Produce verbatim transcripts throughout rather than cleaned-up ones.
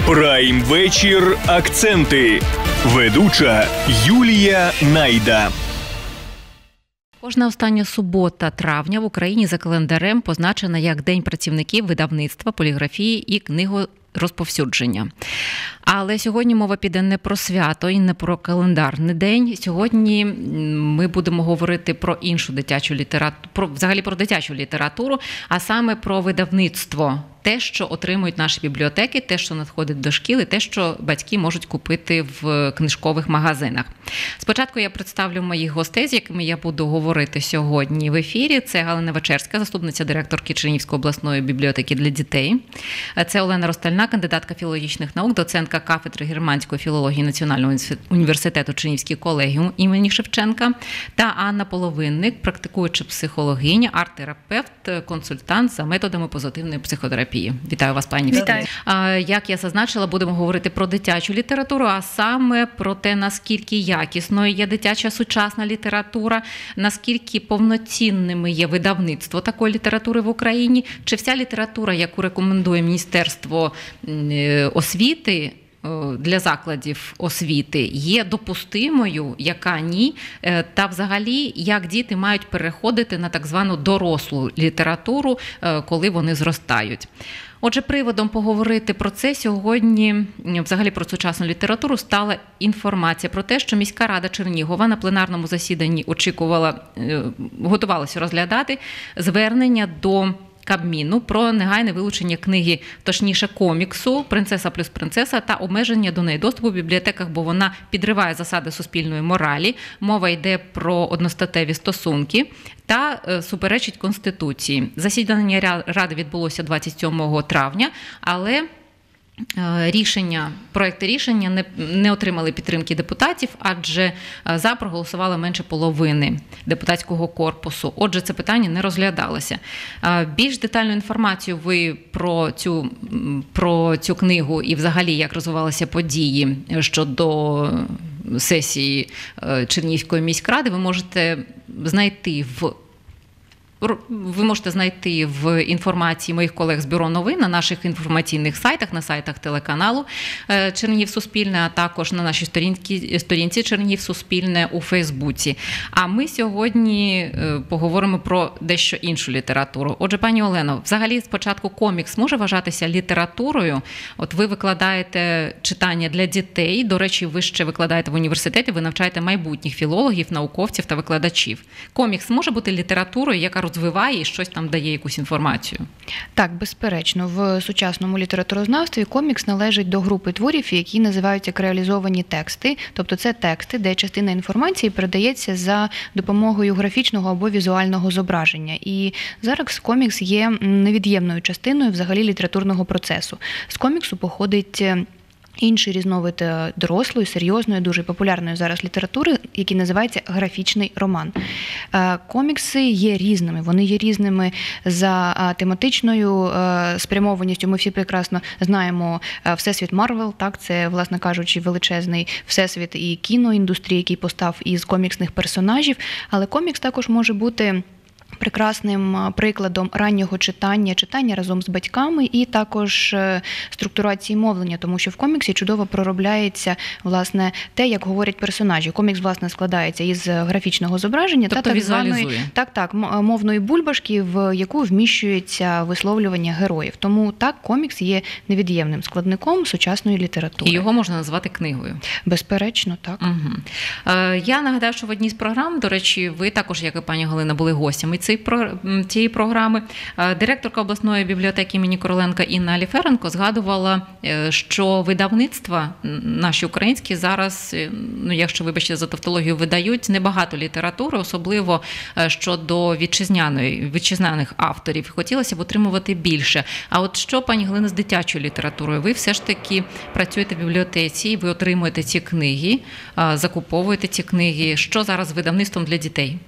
Прайм-вечір «Акценти». Ведуча Юлія Найда. Кожна остання субота травня в Україні за календарем позначена як День працівників видавництва, поліграфії і книгорозповсюдження. Але сьогодні мова піде не про свято і не про календарний день. Сьогодні ми будемо говорити про іншу дитячу літературу, про, взагалі про дитячу літературу, а саме про видавництво. Те, що отримують наші бібліотеки, те, що надходить до шкіл, і те, що батьки можуть купити в книжкових магазинах. Спочатку я представлю моїх гостей, з якими я буду говорити сьогодні в ефірі. Це Галина Вачерська, заступниця директорки Чернігівської обласної бібліотеки для дітей. Це Олена Ростальна, кандидатка філологічних наук, доцентка кафедри германської філології Національного університету Чернігівський колегіум імені Шевченка. Та Анна Половинник, практикуюча психологиня, арт-терапевт, консультант за методами позитивної психотерапії. Вітаю вас, пані. Вітаю. Як я зазначила, будемо говорити про дитячу літературу, а саме про те, наскільки якісною є дитяча сучасна література, наскільки повноцінними є видавництво такої літератури в Україні, чи вся література, яку рекомендує Міністерство освіти для закладів освіти, є допустимою, яка ні, та взагалі, як діти мають переходити на так звану дорослу літературу, коли вони зростають. Отже, приводом поговорити про це сьогодні, взагалі про сучасну літературу, стала інформація про те, що міська рада Чернігова на пленарному засіданні очікувала, готувалася розглядати звернення до Кабміну про негайне вилучення книги, точніше коміксу «Принцеса плюс принцеса» та обмеження до неї доступу в бібліотеках, бо вона підриває засади суспільної моралі. Мова йде про одностатеві стосунки та суперечить Конституції. Засідання Ради відбулося двадцять сьомого травня, але рішення, проекти рішення не, не отримали підтримки депутатів, адже за проголосувало менше половини депутатського корпусу. Отже, це питання не розглядалося. Більш детальну інформацію ви про цю, про цю книгу і взагалі як розвивалися події щодо сесії Чернігівської міськради ви можете знайти в Ви можете знайти в інформації моїх колег з Бюро новин на наших інформаційних сайтах, на сайтах телеканалу Чернігів Суспільне, а також на нашій сторінці, сторінці Чернігів Суспільне у Фейсбуці. А ми сьогодні поговоримо про дещо іншу літературу. Отже, пані Олено, взагалі спочатку комікс може вважатися літературою? От ви викладаєте читання для дітей, до речі, ви ще викладаєте в університеті, ви навчаєте майбутніх філологів, науковців та викладачів. Комікс може бути літературою, яка розвиває і щось там дає якусь інформацію? Так, безперечно. В сучасному літературознавстві комікс належить до групи творів, які називаються реалізовані тексти. Тобто це тексти, де частина інформації передається за допомогою графічного або візуального зображення. І зараз комікс є невід'ємною частиною взагалі літературного процесу. З коміксу походить інший різновид дорослої, серйозної, дуже популярної зараз літератури, який називається графічний роман. Комікси є різними, вони є різними за тематичною спрямованістю. Ми всі прекрасно знаємо Всесвіт Марвел, так, це, власне кажучи, величезний всесвіт і кіноіндустрії, який постав із коміксних персонажів, але комікс також може бути прекрасним прикладом раннього читання, читання разом з батьками і також структурації мовлення, тому що в коміксі чудово проробляється, власне, те, як говорять персонажі. Комікс, власне, складається із графічного зображення, тобто та так званої так, так, мовної бульбашки, в яку вміщується висловлювання героїв. Тому так, комікс є невід'ємним складником сучасної літератури. І його можна назвати книгою? Безперечно, так. Угу. Я нагадаю, що в одній з програм, до речі, ви також, як і пані Галина, були гостями цієї програми. Директорка обласної бібліотеки імені Короленка Інна Аліференко згадувала, що видавництва наші українські зараз, ну якщо, вибачте за тавтологію, видають небагато літератури, особливо щодо вітчизняної, вітчизняних авторів. Хотілося б отримувати більше. А от що, пані Галина, з дитячою літературою? Ви все ж таки працюєте в бібліотеці, ви отримуєте ці книги, закуповуєте ці книги. Що зараз з видавництвом для дітей?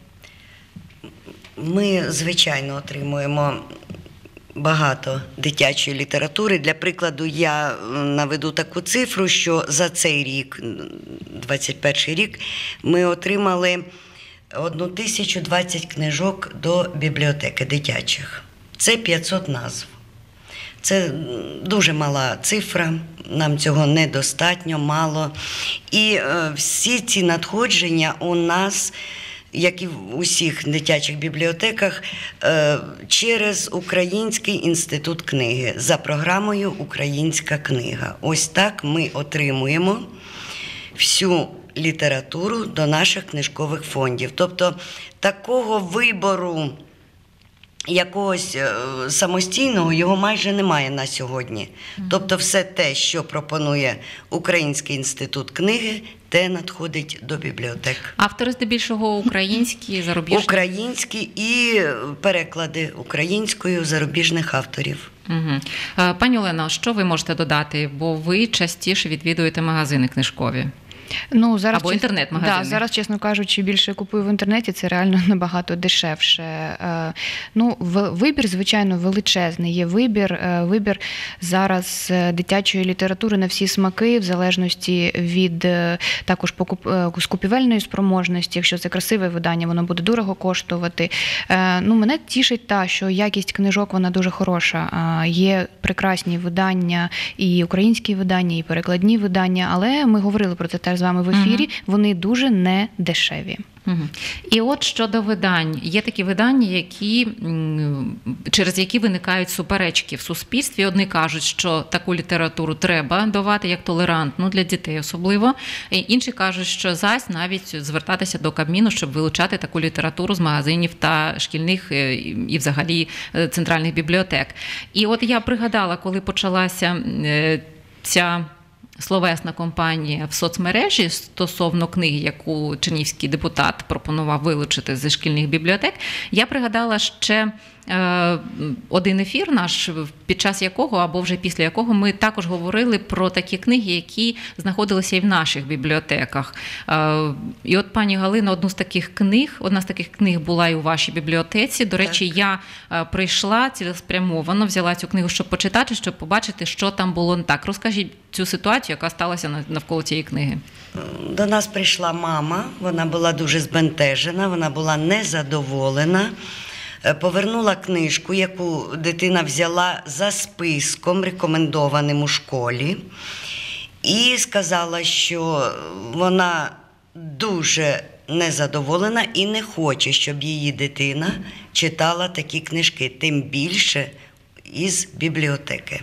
Ми, звичайно, отримуємо багато дитячої літератури. Для прикладу, я наведу таку цифру, що за цей рік, двадцять перший рік, ми отримали тисячу двадцять книжок до бібліотеки дитячих. Це п'ятсот назв. Це дуже мала цифра, нам цього недостатньо, мало. І е, всі ці надходження у нас, як і в усіх дитячих бібліотеках, е, через Український інститут книги за програмою «Українська книга». Ось так ми отримуємо всю літературу до наших книжкових фондів. Тобто такого вибору якогось самостійного його майже немає на сьогодні. Тобто все те, що пропонує Український інститут книги, те надходить до бібліотек. Автори здебільшого українські, зарубіжні? Українські і переклади українською зарубіжних авторів. Угу. Пані Олено, що ви можете додати? Бо ви частіше відвідуєте магазини книжкові. Ну, зараз, або інтернет-магазини. Да, зараз, чесно кажучи, більше купую в інтернеті, це реально набагато дешевше. Ну, вибір, звичайно, величезний. Є вибір, вибір зараз дитячої літератури на всі смаки, в залежності від також скупівельної спроможності. Якщо це красиве видання, воно буде дорого коштувати. Ну, мене тішить та, що якість книжок, вона дуже хороша. Є прекрасні видання, і українські видання, і перекладні видання, але ми говорили про це теж з вами в ефірі, угу. Вони дуже не дешеві. Угу. І от щодо видань, є такі видання, які, через які виникають суперечки в суспільстві. Одні кажуть, що таку літературу треба давати як толерантну для дітей особливо. Інші кажуть, що зась навіть звертатися до Кабміну, щоб вилучати таку літературу з магазинів та шкільних і взагалі центральних бібліотек. І от я пригадала, коли почалася ця словесна кампанія в соцмережі стосовно книги, яку чернігівський депутат пропонував вилучити зі шкільних бібліотек, я пригадала ще один ефір наш, під час якого, або вже після якого, ми також говорили про такі книги, які знаходилися і в наших бібліотеках. І от, пані Галино, одну з таких книг, одна з таких книг була і у вашій бібліотеці. До речі, так. Я прийшла цілеспрямовано, взяла цю книгу, щоб почитати, щоб побачити, що там було не так. Розкажіть цю ситуацію, яка сталася навколо цієї книги. До нас прийшла мама, вона була дуже збентежена, вона була незадоволена. Повернула книжку, яку дитина взяла за списком, рекомендованим у школі, і сказала, що вона дуже незадоволена і не хоче, щоб її дитина читала такі книжки, тим більше із бібліотеки.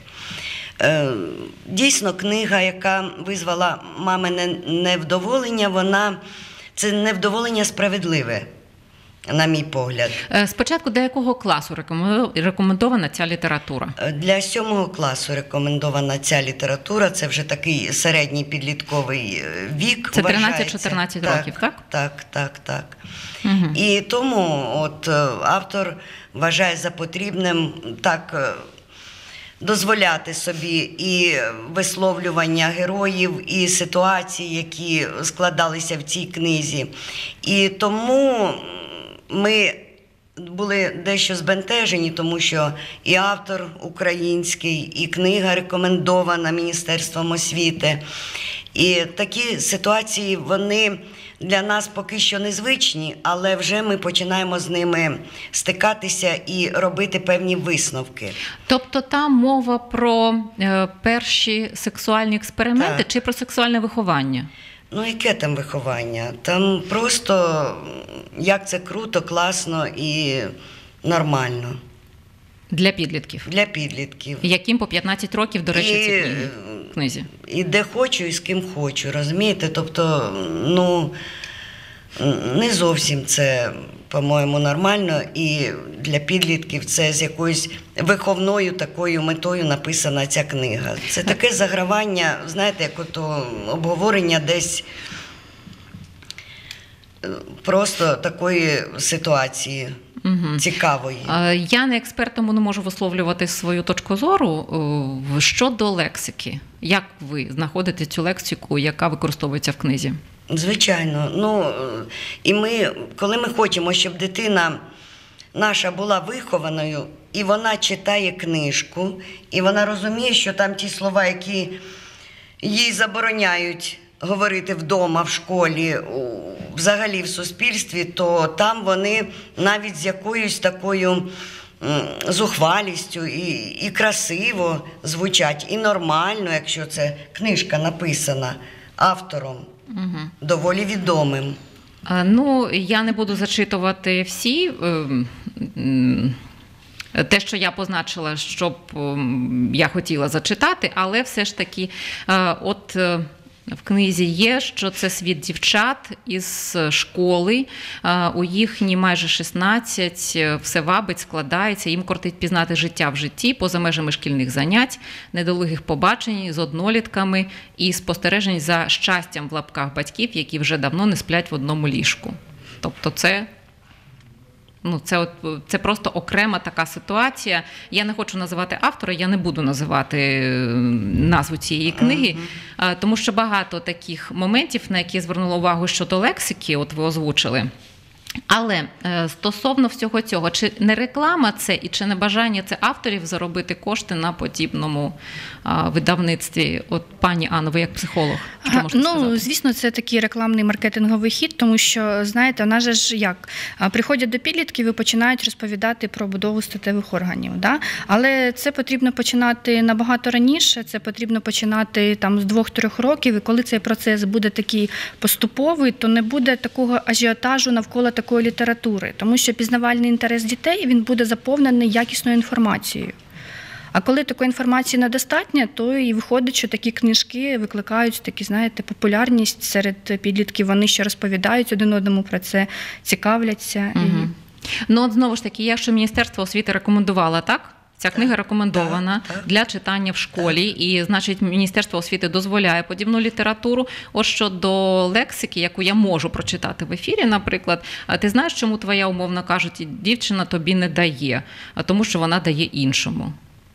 Дійсно, книга, яка визвала мамине невдоволення, вона це невдоволення справедливе. На мій погляд. Спочатку до якого класу рекомендована ця література? Для сьомого класу рекомендована ця література. Це вже такий середній підлітковий вік. Це тринадцять-чотирнадцять років, так? Так, так, так. Угу. І тому от автор вважає за потрібним так дозволяти собі і висловлювання героїв, і ситуацій, які складалися в цій книзі. І тому ми були дещо збентежені, тому що і автор український, і книга рекомендована Міністерством освіти. І такі ситуації, вони для нас поки що незвичні, але вже ми починаємо з ними стикатися і робити певні висновки. Тобто там мова про е, перші сексуальні експерименти, так, чи про сексуальне виховання? Ну, яке там виховання? Там просто, як це круто, класно і нормально. Для підлітків? Для підлітків. Яким по п'ятнадцять років, до речі, ці книги, книзі? І де хочу, і з ким хочу, розумієте? Тобто, ну, не зовсім це, по-моєму, нормально, і для підлітків це з якоюсь виховною такою метою написана ця книга. Це таке загравання, знаєте, як ото обговорення десь просто такої ситуації. Угу. Цікавої. Я не експерт, тому не можу висловлювати свою точку зору щодо лексики. Як ви знаходите цю лексику, яка використовується в книзі? Звичайно. Ну, і ми, коли ми хочемо, щоб дитина наша була вихованою, і вона читає книжку, і вона розуміє, що там ті слова, які їй забороняють говорити вдома, в школі, взагалі в суспільстві, то там вони навіть з якоюсь такою зухвалістю, і, і красиво звучать, і нормально, якщо це книжка написана автором, угу. доволі відомим. Ну, я не буду зачитувати всі те, що я позначила, щоб я хотіла зачитати, але все ж таки, от в книзі є, що це світ дівчат із школи, у їхні майже шістнадцять, все вабить, складається, їм кортить пізнати життя в житті, поза межами шкільних занять, недолугих побачень з однолітками і спостережень за щастям в лапках батьків, які вже давно не сплять в одному ліжку. Тобто це... Ну, це, от, це просто окрема така ситуація. Я не хочу називати автора, я не буду називати назву цієї книги, uh-huh. тому що багато таких моментів, на які я звернула увагу щодо лексики, от ви озвучили. Але стосовно всього цього, чи не реклама це і чи не бажання це авторів заробити кошти на подібному а, видавництві? От, пані Анно, ви як психолог, що можете ну, сказати? Ну, звісно, це такий рекламний маркетинговий хід, тому що, знаєте, вона же ж як? Приходять до підлітків і починають розповідати про будову статевих органів. Да? Але це потрібно починати набагато раніше, це потрібно починати там з двох-трьох років, і коли цей процес буде такий поступовий, то не буде такого ажіотажу навколо такої літератури, тому що пізнавальний інтерес дітей, він буде заповнений якісною інформацією. А коли такої інформації недостатньо, то і виходить, що такі книжки викликають такі, знаєте, популярність серед підлітків, вони ще розповідають один одному про це, цікавляться. Угу. І... Ну, от знову ж таки, якщо Міністерство освіти рекомендувало, так? Ця книга рекомендована так, так. для читання в школі, так. і, значить, Міністерство освіти дозволяє подібну літературу. Ось щодо лексики, яку я можу прочитати в ефірі, наприклад, ти знаєш, чому твоя, умовно кажучи, дівчина тобі не дає? А тому, що вона дає іншому.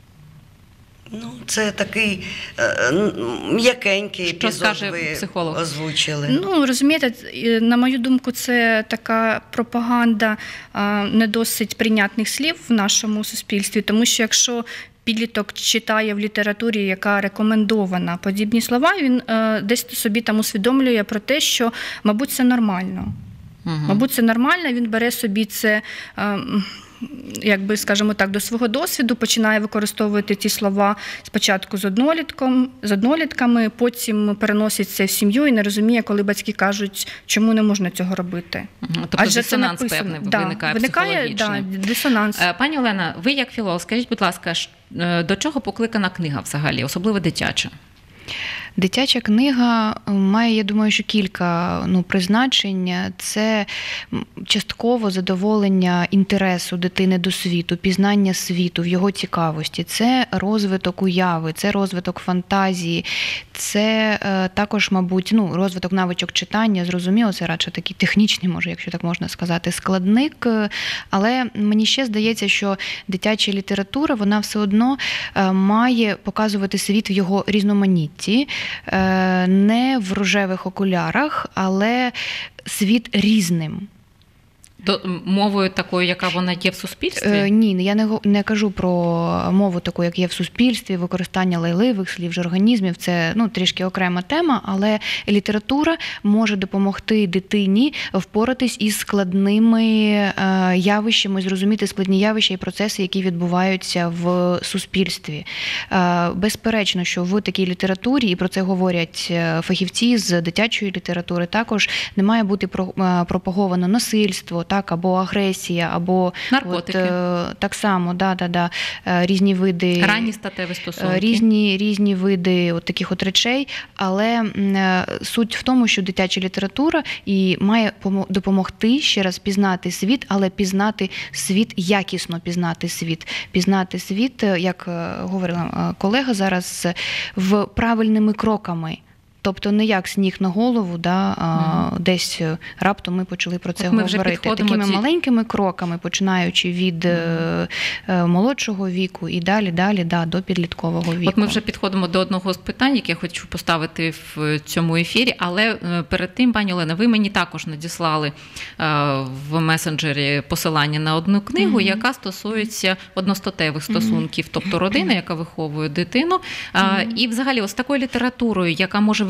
Ну, це такий е, м'якенький що епізод, скаже ви психолог? Озвучили. Ну, розумієте, на мою думку, це така пропаганда е, не досить прийнятних слів в нашому суспільстві, тому що якщо підліток читає в літературі, яка рекомендована подібні слова, він е, десь собі там усвідомлює про те, що, мабуть, це нормально. Угу. Мабуть, це нормально, він бере собі це... Е, якби, скажімо так, до свого досвіду, починає використовувати ті слова спочатку з однолітком, з однолітками, потім переносить це в сім'ю і не розуміє, коли батьки кажуть, чому не можна цього робити. Тобто адже дисонанс певний да, виникає, виникає психологічний. Да, дисонанс. Пані Олена, ви як філолог, скажіть, будь ласка, до чого покликана книга взагалі, особливо дитяча? Дитяча книга має, я думаю, що кілька ну, призначень. Це частково задоволення інтересу дитини до світу, пізнання світу, в його цікавості. Це розвиток уяви, це розвиток фантазії, це е, також, мабуть, ну, розвиток навичок читання, зрозуміло, це радше такий технічний, може, якщо так можна сказати, складник. Але мені ще здається, що дитяча література, вона все одно е, має показувати світ в його різноманітті, не в рожевих окулярах, але світ різним. То мовою такою, яка вона є в суспільстві? Е, ні, я не, не кажу про мову таку, як є в суспільстві, використання лайливих слів, жаргонізмів, це ну, трішки окрема тема, але література може допомогти дитині впоратись із складними е, явищами, зрозуміти складні явища і процеси, які відбуваються в суспільстві. Е, безперечно, що в такій літературі, і про це говорять фахівці з дитячої літератури, також не має бути пропаговано насильство, так, або агресія, або наркотики. От, так само, да, да, да, різні види, ранні статеві стосунки, різні, різні види от таких от речей, але суть в тому, що дитяча література і має допомогти ще раз пізнати світ, але пізнати світ, якісно пізнати світ, пізнати світ, як говорила колега зараз, в правильними кроками. Тобто не як сніг на голову, да, а угу. десь раптом ми почали про це говорити. Такими ці... маленькими кроками, починаючи від угу. молодшого віку і далі-далі да, до підліткового віку. От ми вже підходимо до одного з питань, яке я хочу поставити в цьому ефірі, але перед тим, пані Олена, ви мені також надіслали в месенджері посилання на одну книгу, угу. яка стосується одностатевих стосунків, угу. тобто родина, яка виховує дитину. Угу. І взагалі ось такою літературою, яка може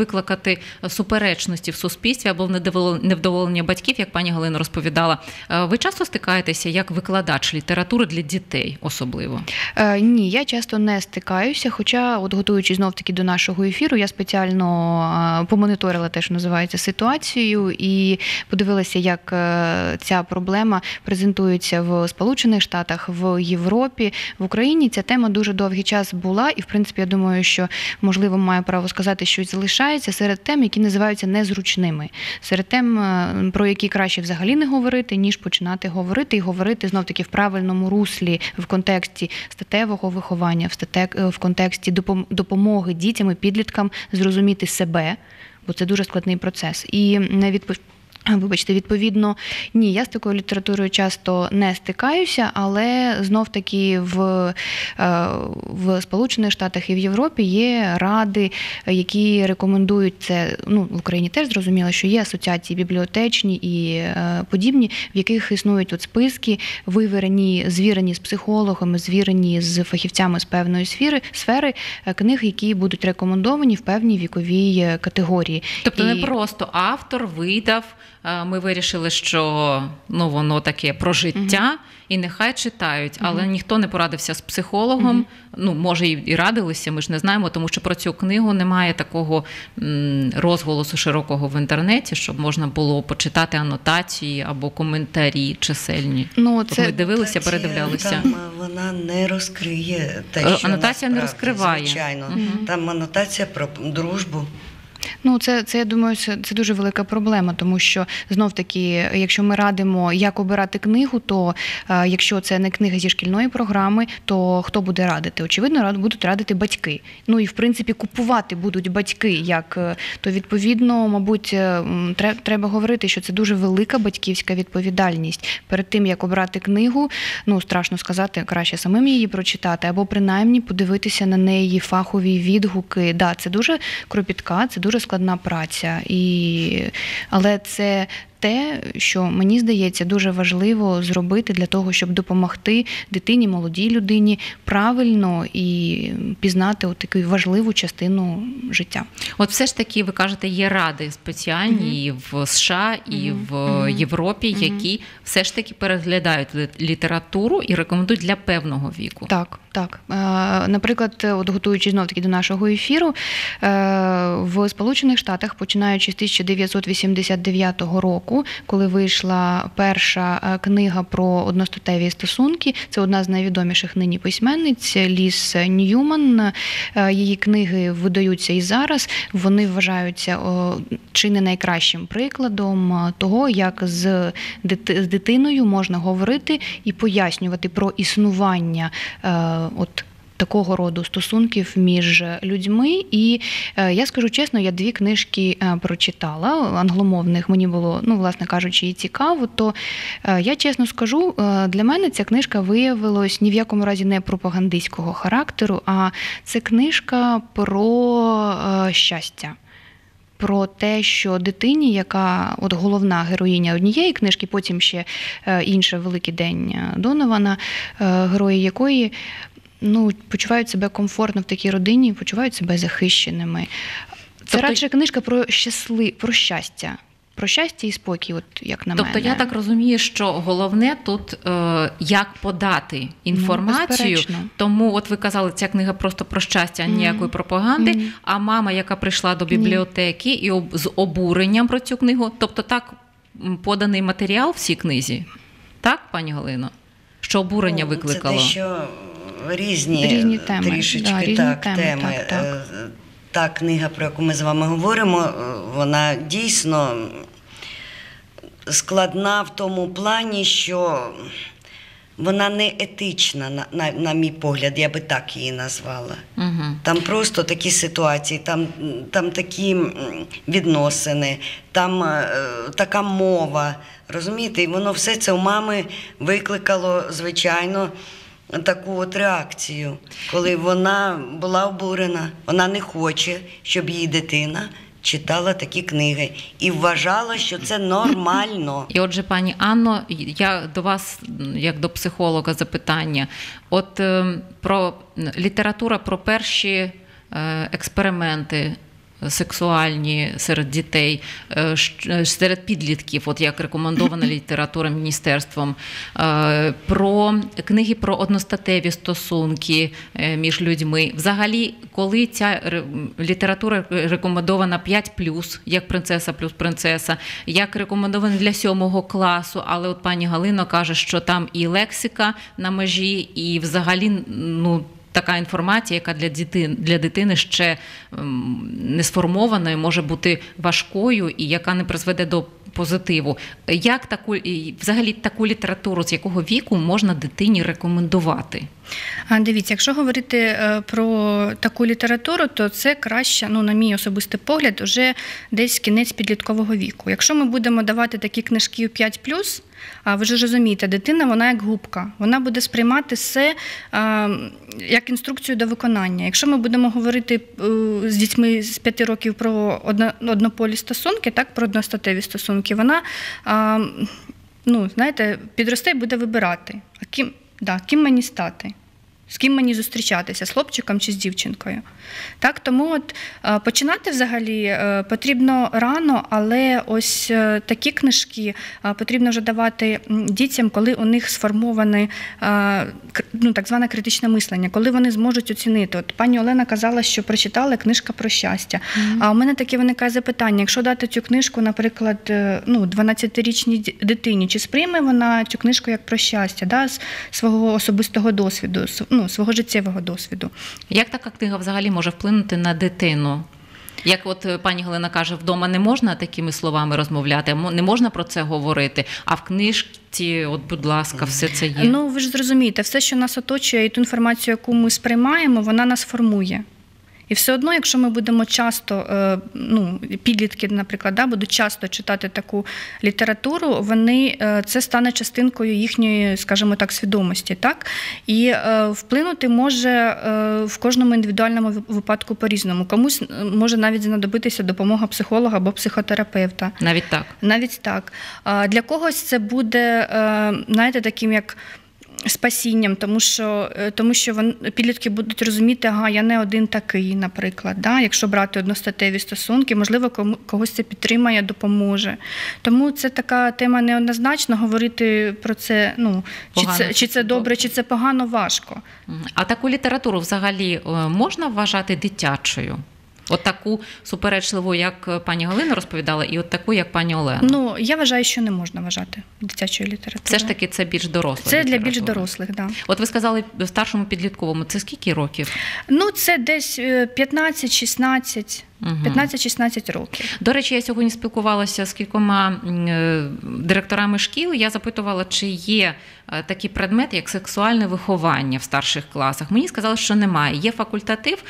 викликати суперечності в суспільстві або невдоволення батьків, як пані Галина розповідала. Ви часто стикаєтеся як викладач літератури для дітей особливо? Е, ні, я часто не стикаюся, хоча, от готуючись знов-таки до нашого ефіру, я спеціально помоніторила те, що називається, ситуацію і подивилася, як ця проблема презентується в Сполучених Штатах, в Європі, в Україні. Ця тема дуже довгий час була і, в принципі, я думаю, що, можливо, маю право сказати, що залишається серед тем, які називаються незручними. Серед тем, про які краще взагалі не говорити, ніж починати говорити і говорити знов-таки в правильному руслі, в контексті статевого виховання, в, статек, в контексті допомоги дітям і підліткам зрозуміти себе, бо це дуже складний процес. І відповідь Вибачте, відповідно, ні, я з такою літературою часто не стикаюся, але знов-таки в, в Сполучених Штатах і в Європі є ради, які рекомендують це, ну, в Україні теж зрозуміло, що є асоціації бібліотечні і подібні, в яких існують от списки, виверені, звірені з психологами, звірені з фахівцями з певної сфери, сфери книг, які будуть рекомендовані в певній віковій категорії. Тобто і... не просто автор видав, ми вирішили, що ну, воно таке про життя, uh-huh. і нехай читають, але uh-huh. ніхто не порадився з психологом, uh-huh. ну, може і радилися, ми ж не знаємо, тому що про цю книгу немає такого розголосу широкого в інтернеті, щоб можна було почитати анотації або коментарі чисельні. Ну, це... Ми дивилися, передивлялися. Там вона не розкриє те, що анотація не розкриває. Звичайно. Uh-huh. Там анотація про дружбу. Ну, це, це, я думаю, це, це дуже велика проблема, тому що, знов-таки, якщо ми радимо, як обирати книгу, то е, якщо це не книга зі шкільної програми, то хто буде радити? Очевидно, будуть радити батьки. Ну, і, в принципі, купувати будуть батьки, як, то, відповідно, мабуть, треба говорити, що це дуже велика батьківська відповідальність. Перед тим, як обрати книгу, ну, страшно сказати, краще самим її прочитати, або, принаймні, подивитися на неї фахові відгуки. Да, це дуже кропітка, це дуже складна праця, і... але це те, що, мені здається, дуже важливо зробити для того, щоб допомогти дитині, молодій людині правильно і пізнати от таку важливу частину життя. От все ж таки, ви кажете, є ради спеціальні mm-hmm. і в США, і mm-hmm. в mm-hmm. Європі, які mm-hmm. все ж таки переглядають літературу і рекомендують для певного віку. Так, так. Наприклад, от готуючись знов-таки до нашого ефіру, в Сполучених Штатах, починаючи з тисяча дев'ятсот вісімдесят дев'ятого року, коли вийшла перша книга про одностатеві стосунки, це одна з найвідоміших нині письменниць, Ліз Ньюман. Її книги видаються і зараз. Вони вважаються чи не найкращим прикладом того, як з дитиною можна говорити і пояснювати про існування от такого роду стосунків між людьми. І я скажу чесно, я дві книжки прочитала англомовних, мені було, ну, власне кажучи, і цікаво, то я чесно скажу, для мене ця книжка виявилась ні в якому разі не пропагандистського характеру, а це книжка про щастя. Про те, що дитині, яка от головна героїня однієї книжки, потім ще інша «Великий день Донована», герої якої ну, почувають себе комфортно в такій родині, почувають себе захищеними. Це тобто, радше книжка про щасли, про щастя. Про щастя і спокій, от як на тобто, мене. Тобто я так розумію, що головне тут е, як подати інформацію. Ну, тому от ви казали, ця книга просто про щастя, mm. ніякої пропаганди, mm. а мама, яка прийшла до бібліотеки mm. і об, з обуренням про цю книгу, тобто так поданий матеріал в цій книзі? Так, пані Галино? Що обурення ну, викликало? Це те, що різні, різні теми. Трішечки да, різні так, теми. теми. Так, так. Та книга, про яку ми з вами говоримо, вона дійсно складна в тому плані, що вона не етична, на, на, на мій погляд, я би так її назвала. Угу. Там просто такі ситуації, там, там такі відносини, там е, така мова, розумієте? І воно все це у мами викликало, звичайно, таку от реакцію, коли вона була обурена, вона не хоче, щоб її дитина читала такі книги і вважала, що це нормально. І отже, пані Анно, я до вас, як до психолога, запитання. От е, про література про перші е, експерименти сексуальні серед дітей, серед підлітків, от як рекомендована література міністерством, про книги про одностатеві стосунки між людьми. Взагалі, коли ця література рекомендована п'ять плюс, як «Принцеса плюс принцеса», як рекомендована для сьомого класу, але от пані Галина каже, що там і лексика на межі, і взагалі, ну, така інформація, яка для дитини, для дитини ще не сформованою, може бути важкою і яка не призведе до позитиву. Як таку, взагалі таку літературу, з якого віку можна дитині рекомендувати? А, дивіться, якщо говорити про таку літературу, то це краще, ну, на мій особистий погляд, вже десь кінець підліткового віку. Якщо ми будемо давати такі книжки п'ять плюс, а ви ж розумієте, дитина, вона як губка, вона буде сприймати все а, як інструкцію до виконання. Якщо ми будемо говорити а, з дітьми з п'яти років про одно, однополі стосунки, так, про одностатеві стосунки, вона, а, ну, знаєте, підросте і буде вибирати, а ким, да, ким мені стати. З ким мені зустрічатися, з хлопчиком чи з дівчинкою. Так, тому от починати взагалі потрібно рано, але ось такі книжки потрібно вже давати дітям, коли у них сформоване, ну, так зване критичне мислення, коли вони зможуть оцінити. От пані Олена казала, що прочитала книжка про щастя. Mm-hmm. А у мене таке виникає запитання, якщо дати цю книжку, наприклад, ну, дванадцятирічній дитині, чи сприйме вона цю книжку як про щастя, да, з свого особистого досвіду, ну, свого життєвого досвіду. Як така книга взагалі може вплинути на дитину? Як от пані Галина каже, вдома не можна такими словами розмовляти, не можна про це говорити, а в книжці, от, будь ласка, все це є. Ну, ви ж зрозумієте, все, що нас оточує, і ту інформацію, яку ми сприймаємо, вона нас формує. І все одно, якщо ми будемо часто, ну, підлітки, наприклад, да, будуть часто читати таку літературу, вони, це стане частинкою їхньої, скажімо так, свідомості, так? І вплинути може в кожному індивідуальному випадку по-різному. Комусь може навіть знадобитися допомога психолога або психотерапевта. Навіть так? Навіть так. Для когось це буде, знаєте, таким як спасінням, тому що, тому що вони, підлітки будуть розуміти, ага, я не один такий, наприклад. Да? Якщо брати одностатеві стосунки, можливо, кому, когось це підтримає, допоможе. Тому це така тема неоднозначна, говорити про це, ну, чи це, чи це добре, чи це погано, важко. А таку літературу взагалі можна вважати дитячою? От таку суперечливу, як пані Галина розповідала, і от таку, як пані Олена. Ну, я вважаю, що не можна вважати дитячою літературою. Все ж таки це більш доросла Це література. Для більш дорослих, так. Да. От ви сказали, в старшому підлітковому, це скільки років? Ну, це десь п'ятнадцять-шістнадцять. п'ятнадцять-шістнадцять років. До речі, я сьогодні спілкувалася з кількома директорами шкіл. Я запитувала, чи є такий предмет, як сексуальне виховання в старших класах. Мені сказали, що немає. Є факультатив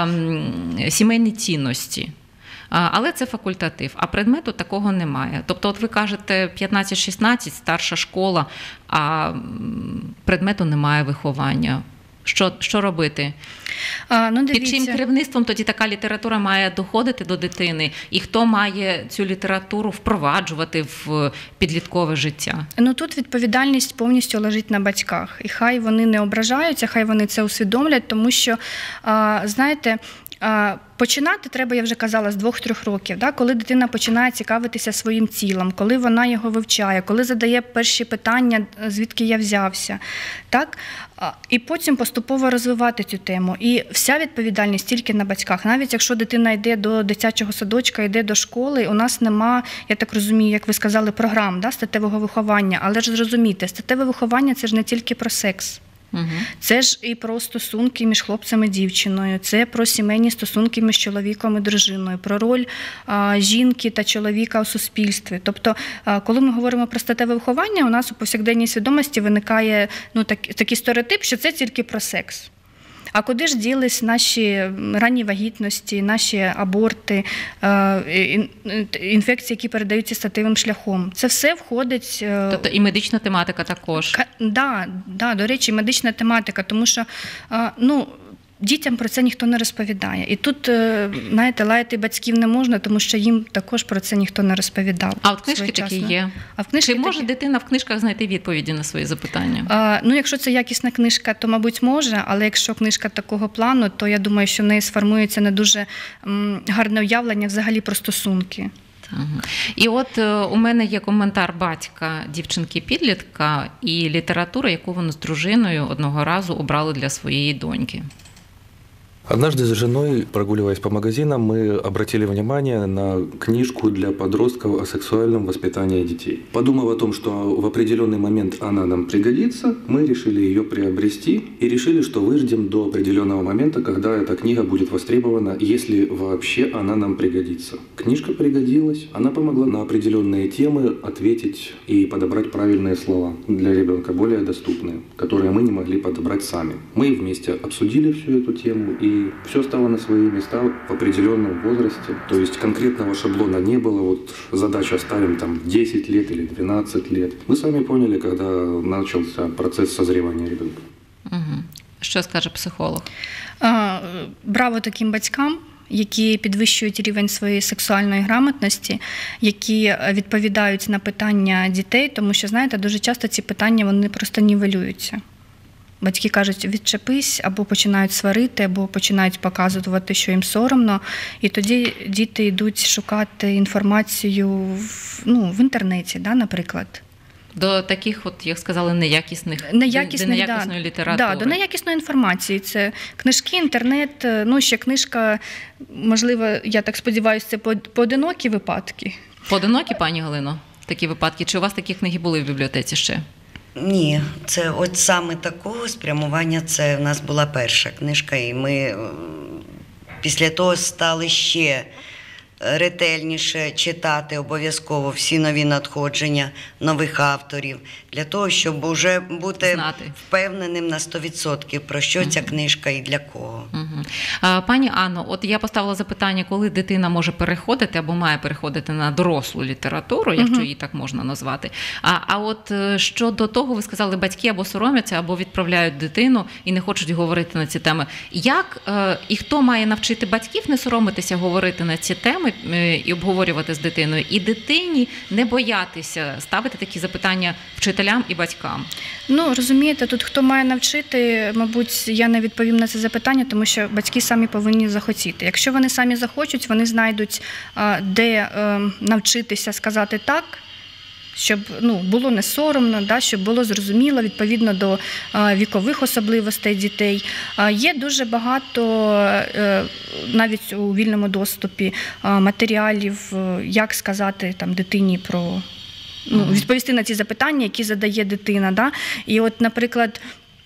сімейні цінності. Але це факультатив, а предмету такого немає. Тобто, от ви кажете, п'ятнадцять-шістнадцять, старша школа, а предмету немає виховання. Що, що робити? А, ну, Під чим керівництвом тоді така література має доходити до дитини? І хто має цю літературу впроваджувати в підліткове життя? Ну, тут відповідальність повністю лежить на батьках. І хай вони не ображаються, хай вони це усвідомлять, тому що, а, знаєте, а, починати треба, я вже казала, з двох-трьох років, да? Коли дитина починає цікавитися своїм тілом, коли вона його вивчає, коли задає перші питання, звідки я взявся. Так? І потім поступово розвивати цю тему. І вся відповідальність тільки на батьках. Навіть якщо дитина йде до дитячого садочка, йде до школи, у нас нема, я так розумію, як ви сказали, програм, да, статевого виховання. Але ж зрозумійте, статеве виховання – це ж не тільки про секс. Угу. Це ж і про стосунки між хлопцем і дівчиною, це про сімейні стосунки між чоловіком і дружиною, про роль а, жінки та чоловіка у суспільстві. Тобто, а, коли ми говоримо про статеве виховання, у нас у повсякденній свідомості виникає, ну, так, такий стереотип, що це тільки про секс. А куди ж ділись наші ранні вагітності, наші аборти, інфекції, які передаються статевим шляхом? Це все входить... Тобто і медична тематика також? Так, да, да, до речі, медична тематика, тому що, ну, дітям про це ніхто не розповідає. І тут, знаєте, лаяти батьків не можна, тому що їм також про це ніхто не розповідав. А от книжки такі є? А в книжки Чи може такі... дитина в книжках знайти відповіді на свої запитання? А, ну, якщо це якісна книжка, то, мабуть, може, але якщо книжка такого плану, то я думаю, що в неї сформується не дуже м, гарне уявлення взагалі про стосунки. І от у мене є коментар батька дівчинки-підлітка і література, яку вони з дружиною одного разу обрали для своєї доньки. Однажды с женой, прогуливаясь по магазинам, мы обратили внимание на книжку для подростков о сексуальном воспитании детей. Подумав о том, что в определенный момент она нам пригодится, мы решили ее приобрести и решили, что выждем до определенного момента, когда эта книга будет востребована, если вообще она нам пригодится. Книжка пригодилась, она помогла на определенные темы ответить и подобрать правильные слова для ребенка, более доступные, которые мы не могли подобрать сами. Мы вместе обсудили всю эту тему, и И все стало на свои места в определенном возрасте. То есть конкретного шаблона не было. Вот задачу ставим там десять лет или двенадцать лет. Мы сами поняли, когда начался процесс созревания ребенка. Угу. Що скаже психолог? А, браво таким батькам, які підвищують рівень своєї сексуальної грамотності, які відповідають на питання дітей, тому що, знаєте, дуже часто ці питання, вони просто нівелюються. Батьки кажуть, відчепись, або починають сварити, або починають показувати, що їм соромно. І тоді діти йдуть шукати інформацію в, ну, в інтернеті, да, наприклад. До таких, от, як сказали, неякісних, неякісних до неякісної да, літератури. Да, до неякісної інформації. Це книжки, інтернет, ну, ще книжка, можливо, я так сподіваюся, це поодинокі випадки. Поодинокі, пані Галино, такі випадки? Чи у вас такі книги були в бібліотеці ще? Ні, це от саме такого спрямування, це в нас була перша книжка, і ми після того стали ще ретельніше читати обов'язково всі нові надходження нових авторів, для того, щоб вже бути знати, впевненим на сто відсотків, про що ця книжка і для кого. Угу. Пані Анно, от я поставила запитання, коли дитина може переходити або має переходити на дорослу літературу, якщо угу. її так можна назвати. А, а от щодо того, ви сказали, батьки або соромляться, або відправляють дитину і не хочуть говорити на ці теми. Як і хто має навчити батьків не соромитися говорити на ці теми і обговорювати з дитиною, і дитині не боятися ставити такі запитання вчителям і батькам? Ну, розумієте, тут хто має навчити, мабуть, я не відповім на це запитання, тому що батьки самі повинні захотіти. Якщо вони самі захочуть, вони знайдуть, де навчитися сказати так, щоб, ну, було не соромно, да, щоб було зрозуміло відповідно до а, вікових особливостей дітей. А, є дуже багато, а, навіть у вільному доступі, а, матеріалів, як сказати там, дитині про, ну, відповісти на ці запитання, які задає дитина. Да? І от, наприклад,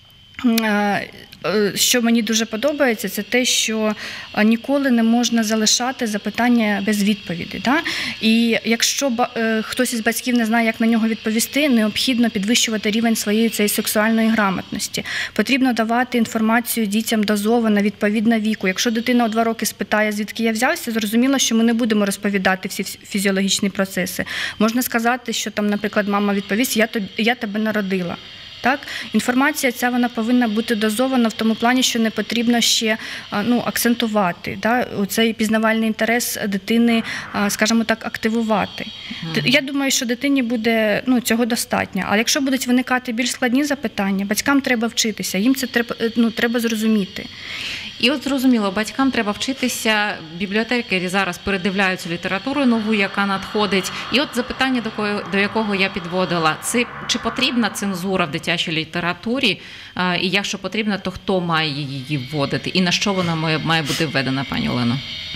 а, що мені дуже подобається, це те, що ніколи не можна залишати запитання без відповіді. Да? І якщо хтось із батьків не знає, як на нього відповісти, необхідно підвищувати рівень своєї цієї сексуальної грамотності. Потрібно давати інформацію дітям дозовано, відповідно віку. Якщо дитина у два роки спитає, звідки я взявся, зрозуміло, що ми не будемо розповідати всі фізіологічні процеси. Можна сказати, що там, наприклад, мама відповість, я, тобі, я тебе народила. Так? Інформація ця вона повинна бути дозована в тому плані, що не потрібно ще, ну, акцентувати, да? Цей пізнавальний інтерес дитини, скажімо так, активувати. Mm-hmm. Я думаю, що дитині буде, ну, цього достатньо. Але якщо будуть виникати більш складні запитання, батькам треба вчитися, їм це треба, ну, треба зрозуміти. І от зрозуміло, батькам треба вчитися, бібліотекарі зараз передивляються літературу нову, яка надходить. І от запитання, до, кого, до якого я підводила, це чи потрібна цензура в дитячій літературі, і якщо потрібна, то хто має її вводити, і на що вона має, має бути введена, пані Олено?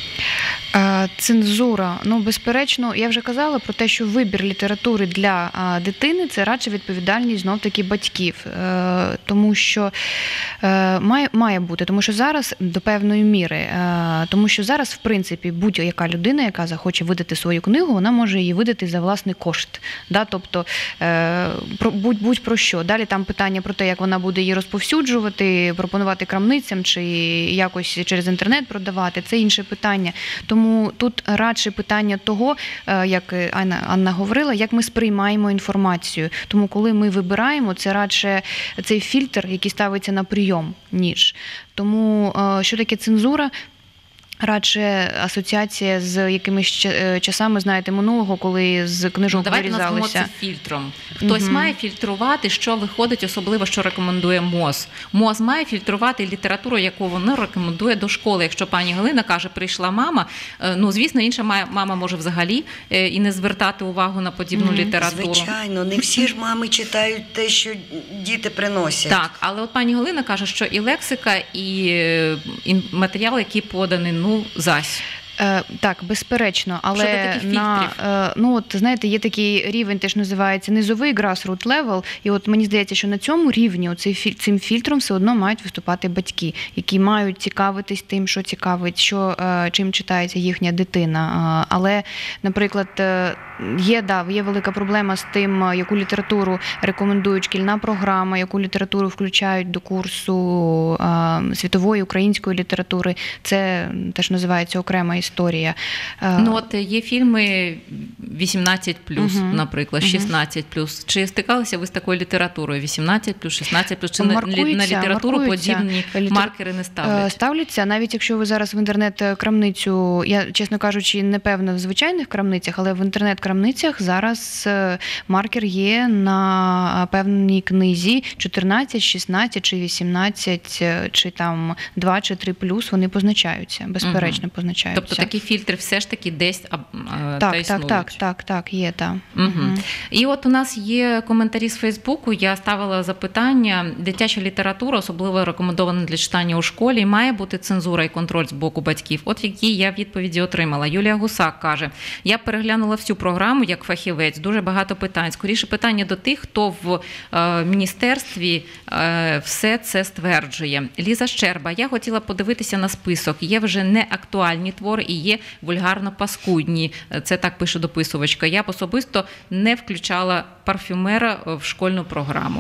Цензура. Ну, безперечно, я вже казала про те, що вибір літератури для дитини – це радше відповідальність, знов-таки, батьків. Тому що має, має бути, тому що зараз до певної міри, тому що зараз, в принципі, будь-яка людина, яка захоче видати свою книгу, вона може її видати за власний кошт. Да? Тобто, будь, будь про що. Далі там питання про те, як вона буде її розповсюджувати, пропонувати крамницям чи якось через інтернет продавати – це інше питання. Тому Тому тут радше питання того, як Анна, Анна говорила, як ми сприймаємо інформацію. Тому коли ми вибираємо, це радше цей фільтр, який ставиться на прийом, ніж. Тому що таке цензура? Радше асоціація з якимись часами, знаєте, минулого, коли з книжок ну, давайте вирізалося. Давайте назвемо це фільтром. Хтось угу. має фільтрувати, що виходить, особливо, що рекомендує МОЗ. МОЗ має фільтрувати літературу, яку воно рекомендує до школи. Якщо пані Галина каже, прийшла мама, ну, звісно, інша мама може взагалі і не звертати увагу на подібну угу. літературу. Звичайно, не всі ж мами читають те, що діти приносять. Так, але от пані Галина каже, що і лексика, і, і матеріал, який поданий, ну, зась. Е, так, безперечно, але на, е, ну, от, знаєте, є такий рівень, теж називається низовий grassroots level, і от мені здається, що на цьому рівні оцей, цим фільтром все одно мають виступати батьки, які мають цікавитись тим, що цікавить, що, е, чим читається їхня дитина. Е, але, наприклад, е, є, да, є велика проблема з тим, яку літературу рекомендують шкільна програма, яку літературу включають до курсу е, світової української літератури. Це теж називається окрема історія. Ну от є фільми вісімнадцять плюс, uh-huh. наприклад, шістнадцять плюс. Чи стикалися ви з такою літературою вісімнадцять плюс, шістнадцять плюс? Чи маркується, на літературу подібні Літер... маркери не ставлять? Ставляться, навіть якщо ви зараз в інтернет-крамницю, я, чесно кажучи, не певна в звичайних крамницях, але в інтернет-крамницях зараз маркер є на певній книзі чотирнадцять, шістнадцять чи вісімнадцять, чи там два чи три плюс, вони позначаються, безперечно, uh-huh. позначаються. Тобто такі фільтри все ж таки десь а, так, та існують. Так, так, так, так, є, так. Угу. Угу. І от у нас є коментарі з Фейсбуку, я ставила запитання, дитяча література, особливо рекомендована для читання у школі, має бути цензура і контроль з боку батьків? От які я відповіді отримала. Юлія Гусак каже, я переглянула всю програму як фахівець, дуже багато питань. Скоріше питання до тих, хто в е, міністерстві е, все це стверджує. Ліза Щерба, я хотіла подивитися на список, є вже не актуальні твори і є вульгарно-паскудні. Це так пише дописувачка. Я б особисто не включала парфюмера в школьну програму.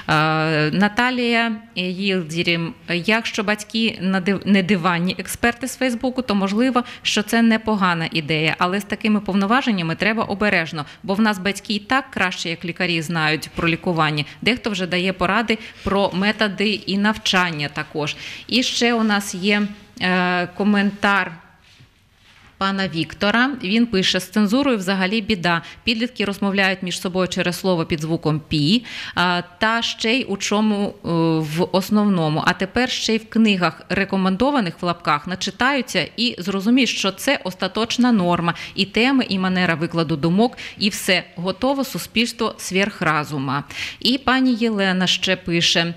Наталія Їлдзірім, якщо батьки не диванні експерти з Фейсбуку, то можливо, що це непогана ідея, але з такими повноваженнями треба обережно, бо в нас батьки і так краще, як лікарі, знають про лікування. Дехто вже дає поради про методи і навчання також. І ще у нас є е, коментар пана Віктора. Він пише, з цензурою взагалі біда. Підлітки розмовляють між собою через слово під звуком «пі», та ще й у чому в основному. А тепер ще й в книгах рекомендованих в лапках начитаються і зрозуміють, що це остаточна норма. І теми, і манера викладу думок, і все. Готово суспільство сверхразума. І пані Єлена ще пише,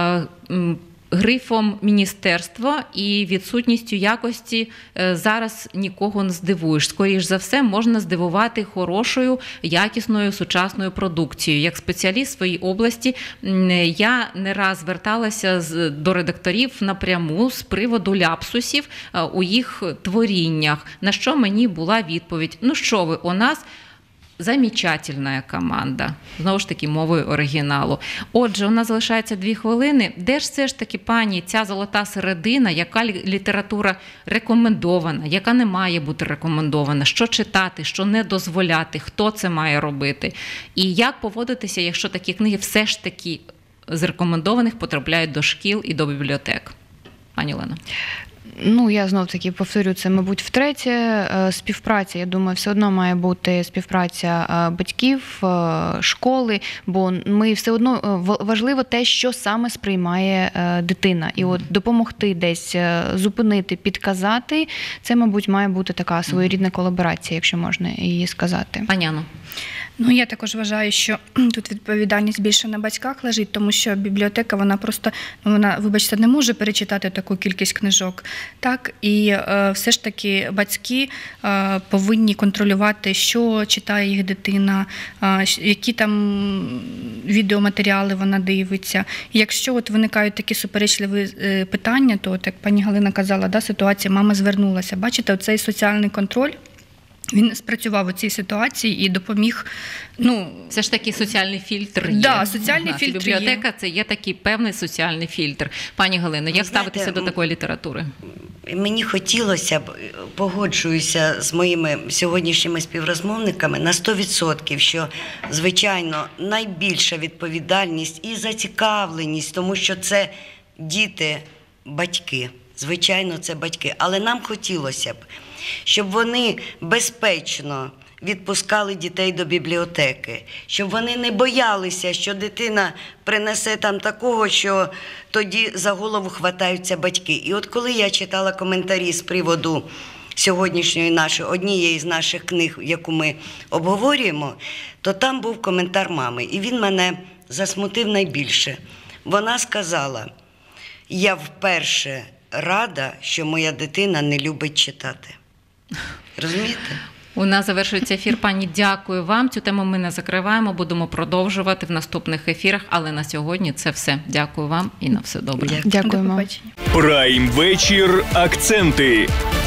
грифом міністерства і відсутністю якості зараз нікого не здивуєш. Скоріш за все, можна здивувати хорошою, якісною, сучасною продукцією. Як спеціаліст в своїй області, я не раз зверталася до редакторів напряму з приводу ляпсусів у їх творіннях, на що мені була відповідь: ну що ви, у нас замечательна команда. Знову ж таки, мовою оригіналу. Отже, у нас залишається дві хвилини. Де ж все ж таки, пані, ця золота середина, яка література рекомендована, яка не має бути рекомендована, що читати, що не дозволяти, хто це має робити? І як поводитися, якщо такі книги все ж таки з рекомендованих потрапляють до шкіл і до бібліотек? Пані Олено. Ну, я знов-таки повторю, це, мабуть, втретє. Співпраця, я думаю, все одно має бути співпраця батьків, школи, бо ми все одно, важливо те, що саме сприймає дитина. І от допомогти десь зупинити, підказати, це, мабуть, має бути така своєрідна колаборація, якщо можна її сказати. Пані Анно. Ну, я також вважаю, що тут відповідальність більше на батьках лежить, тому що бібліотека, вона просто, вона, вибачте, не може перечитати таку кількість книжок. Так? І е, все ж таки батьки е, повинні контролювати, що читає їх дитина, е, які там відеоматеріали вона дивиться. І якщо от виникають такі суперечливі е, питання, то, от, як пані Галина казала, да, ситуація, мама звернулася. Бачите, оцей соціальний контроль, він спрацював у цій ситуації і допоміг. Ну, все ж таки соціальний фільтр є. Да, соціальний У нас фільтр бібліотека є. це є такий певний соціальний фільтр. Пані Галино, як Ви ставитися знаєте, до такої літератури? Мені хотілося б, погоджуюся з моїми сьогоднішніми співрозмовниками на сто відсотків, що, звичайно, найбільша відповідальність і зацікавленість, тому що це діти, батьки. Звичайно, це батьки. Але нам хотілося б, щоб вони безпечно відпускали дітей до бібліотеки, щоб вони не боялися, що дитина принесе там такого, що тоді за голову хватаються батьки. І от коли я читала коментарі з приводу сьогоднішньої нашої, однієї з наших книг, яку ми обговорюємо, то там був коментар мами, і він мене засмутив найбільше. Вона сказала: я вперше рада, що моя дитина не любить читати. Розумієте? У нас завершується ефір. Пані, дякую вам. Цю тему ми не закриваємо, будемо продовжувати в наступних ефірах, але на сьогодні це все. Дякую вам і на все добре. Дякуємо. До побачення. Прайм вечір. Акценти.